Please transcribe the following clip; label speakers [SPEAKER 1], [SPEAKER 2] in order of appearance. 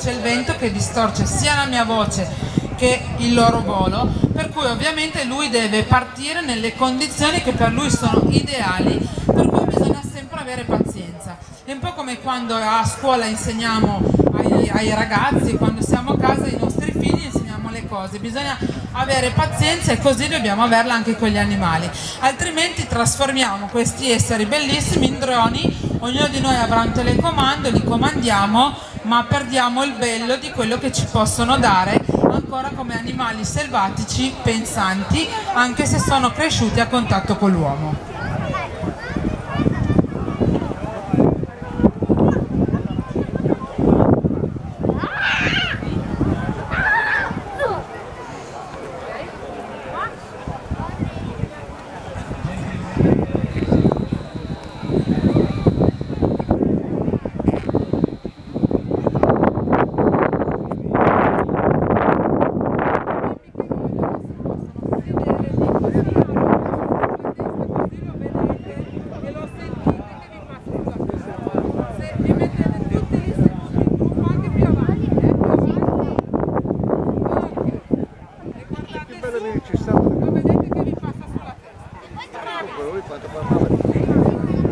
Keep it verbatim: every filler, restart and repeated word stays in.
[SPEAKER 1] C'è il vento che distorce sia la mia voce che il loro volo, per cui ovviamente lui deve partire nelle condizioni che per lui sono ideali, per cui bisogna sempre avere pazienza. È un po' come quando a scuola insegniamo ai, ai ragazzi, quando siamo a casa ai nostri figli insegniamo le cose, bisogna avere pazienza e così dobbiamo averla anche con gli animali, altrimenti trasformiamo questi esseri bellissimi in droni. Ognuno di noi avrà un telecomando, li comandiamo, ma perdiamo il bello di quello che ci possono dare ancora come animali selvatici pensanti, anche se sono cresciuti a contatto con l'uomo.
[SPEAKER 2] Ci sta. Lo vedete che vi passa sulla testa. Lui quando parlava di